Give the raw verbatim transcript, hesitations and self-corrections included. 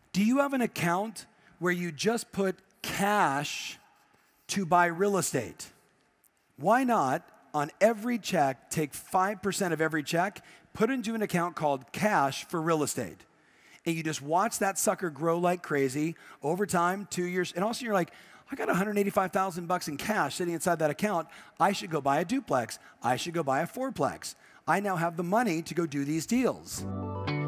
Do you have an account where you just put cash to buy real estate? Why not, on every check, take five percent of every check, put it into an account called cash for real estate? And you just watch that sucker grow like crazy over time, two years, and also you're like, I got one hundred eighty-five thousand bucks in cash sitting inside that account. I should go buy a duplex. I should go buy a fourplex. I now have the money to go do these deals.